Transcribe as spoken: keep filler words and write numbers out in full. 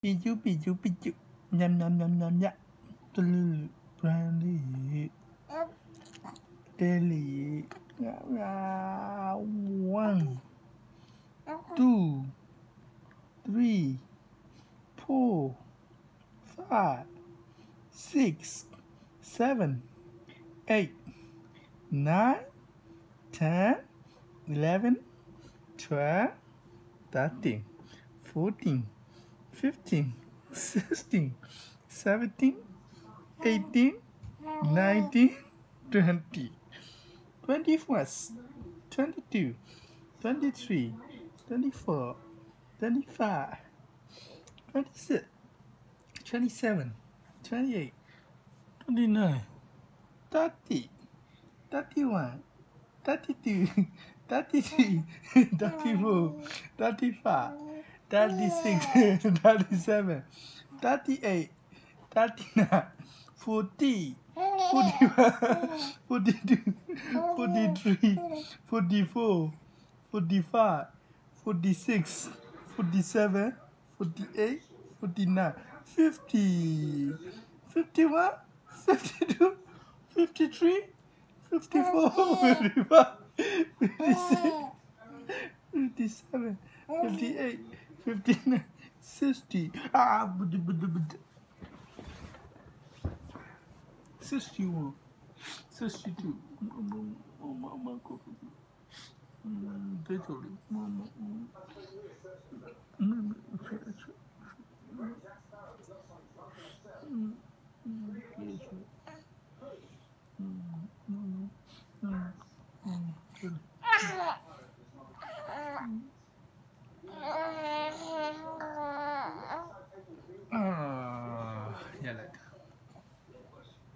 Piju, piju, piju. Yum, yum, yum, yum, yum. Blue, brandy. Daily. One, two, three, four, five, six, seven, eight, nine, ten, eleven, twelve, thirteen, fourteen, fifteen, sixteen, seventeen, eighteen, nineteen, twenty, twenty-first, twenty-two, twenty-three, twenty-four, twenty-five, twenty-six, twenty-seven, twenty-eight, twenty-nine, thirty, thirty-one, thirty-two, thirty-three, thirty-four, thirty-five, thirty-six, thirty-seven, thirty-eight, thirty-nine, forty, forty-one, forty-two, forty-three, forty-four, forty-five, forty-six, forty-seven, forty-eight, forty-nine, fifty, fifty-one, fifty-two, fifty-three, fifty-four, fifty-five, fifty-six, fifty-seven, fifty-eight, fifty-nine, sixty. Ah, sixty-one, sixty-two. Ah, ya lah.